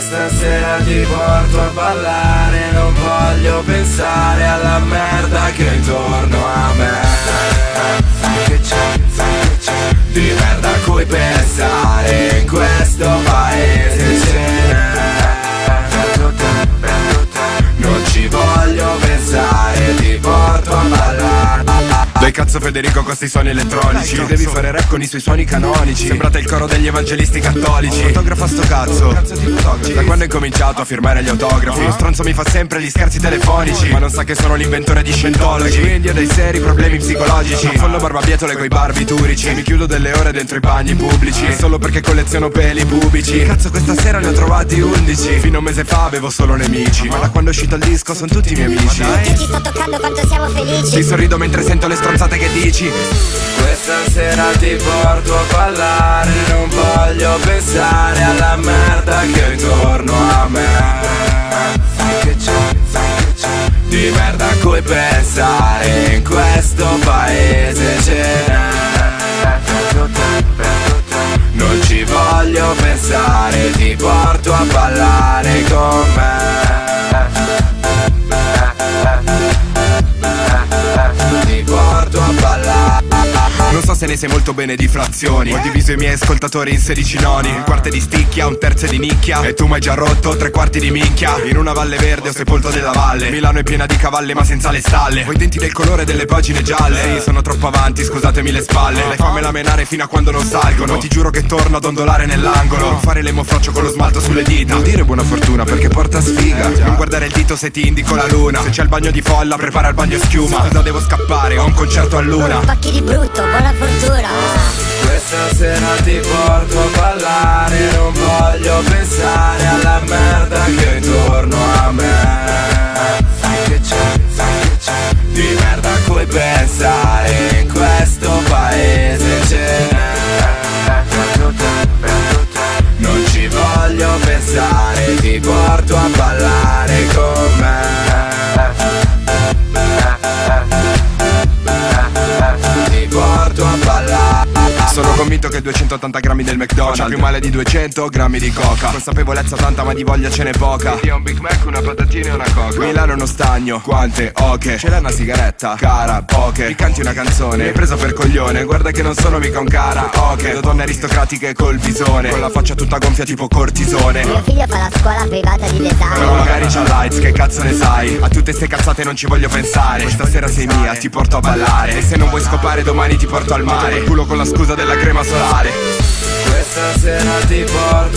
Questa sera ti porto a ballare, non voglio pensare alla merda che è intorno a me. Che c'è di merda a cui pensare, in questo paese ce n'è. Non ci voglio pensare, ti porto a ballare. Dai cazzo Federico con sti suoni elettronici. Tu devi fare rap con i suoi suoni canonici. Sembrate il coro degli evangelisti cattolici. Fotografa sto cazzo. Da quando hai cominciato a firmare gli autografi? Lo stronzo mi fa sempre gli scherzi telefonici, ma non sa che sono l'inventore di Scientology. Quindi ho dei seri problemi psicologici. Follo barbabietole coi barbiturici. Mi chiudo delle ore dentro i bagni pubblici solo perché colleziono peli pubici. Cazzo questa sera ne ho trovati 11. Fino a un mese fa avevo solo nemici, ma da quando è uscito il disco sono tutti miei amici. Che ci sta toccando quanto siamo felici. Ti sorrido mentre sento le stronzate che dici. Questa sera ti porto a ballare, non voglio pensare alla merda che è intorno a me. Che c'è di merda a cui pensare, in questo paese ce n'è. Non ci voglio pensare, ti porto a ballare con me. Ti porto a ballare. Non so se ne sai molto bene di frazioni. Ho diviso i miei ascoltatori in 16 noni. Un quarto di sticchia, un terzo di nicchia. E tu m'hai già rotto 3/4 di minchia. In una valle verde ho sepolto della valle. Milano è piena di cavalli ma senza le stalle. Ho i denti del colore delle pagine gialle. Io sono troppo avanti, scusatemi le spalle. Lei fammela menare fino a quando non salgono. Ti giuro che torno ad ondolare nell'angolo. Non fare l'emofroccio con lo smalto sulle dita. Non dire buona fortuna perché porta sfiga. Non guardare il dito se ti indico la luna. Se c'è il bagno di folla prepara il bagno schiuma. Scusa devo scappare, ho un concerto a luna. Pacchi di brutto, buona fortuna. Questa sera ti porto a ballare, non voglio pensare alla merda che è intorno a me. Che c'è di merda a cui pensare, in questo paese ce n'è. Non ci voglio pensare, ti porto a ballare con me. Ti porto a ballare. Sono convinto che 280 grammi del McDonald's faccia più male di 200 grammi di coca. Consapevolezza tanta ma di voglia ce n'è poca. Io un Big Mac, una patatina e una coca. Milano è uno stagno, quante oche. Ce l'hai una sigaretta? Cara, poche. Mi canti una canzone? Mi hai preso per coglione. Guarda che non sono mica un cara, ok. Vedo donne aristocratiche col visone, con la faccia tutta gonfia tipo cortisone. Mio figlio fa la scuola privata di design. Però magari c'ha lights, che cazzo ne sai? A tutte ste cazzate non ci voglio pensare. Questa sera sei mia, ti porto a ballare. E se non vuoi scopare domani ti porto al mare. Culo con la scusa della crema solare. Questa sera ti porto